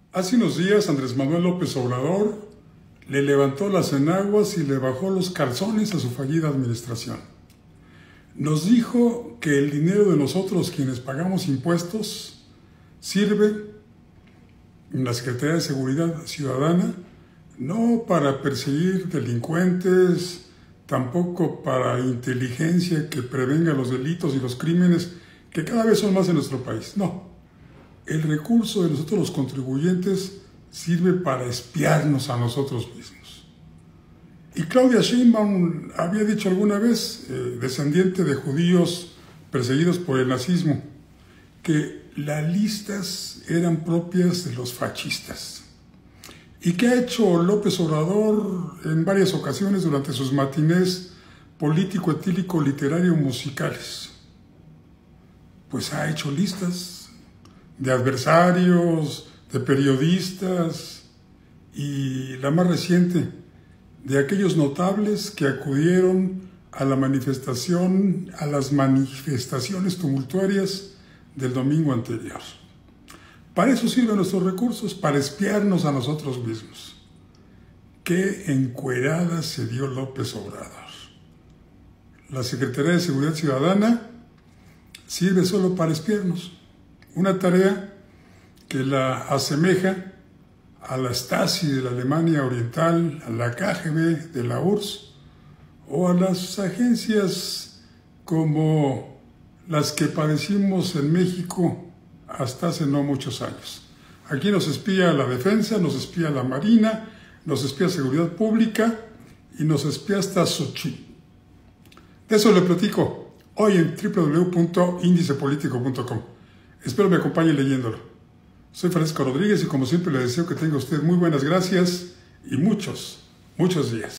Hace unos días Andrés Manuel López Obrador le levantó las enaguas y le bajó los calzones a su fallida administración. Nos dijo que el dinero de nosotros quienes pagamos impuestos sirve en la Secretaría de Seguridad Ciudadana no para perseguir delincuentes, tampoco para inteligencia que prevenga los delitos y los crímenes que cada vez son más en nuestro país. No, el recurso de nosotros los contribuyentes sirve para espiarnos a nosotros mismos. Y Claudia Sheinbaum había dicho alguna vez, descendiente de judíos perseguidos por el nazismo, que las listas eran propias de los fascistas. ¿Y qué ha hecho López Obrador en varias ocasiones durante sus matinés político, etílico, literario, musicales? Pues ha hecho listas de adversarios, de periodistas y la más reciente, de aquellos notables que acudieron a las manifestaciones tumultuarias del domingo anterior. Para eso sirven nuestros recursos, para espiarnos a nosotros mismos. Qué encuerada se dio López Obrador. La Secretaría de Seguridad Ciudadana sirve solo para espiarnos. Una tarea que la asemeja a la Stasi de la Alemania Oriental, a la KGB de la URSS, o a las agencias como las que padecimos en México hasta hace no muchos años. Aquí nos espía la defensa, nos espía la marina, nos espía seguridad pública y nos espía hasta Xochitl. De eso le platico hoy en www.indicepolitico.com. Espero me acompañe leyéndolo. Soy Francisco Rodríguez y como siempre le deseo que tenga usted muy buenas gracias y muchos días.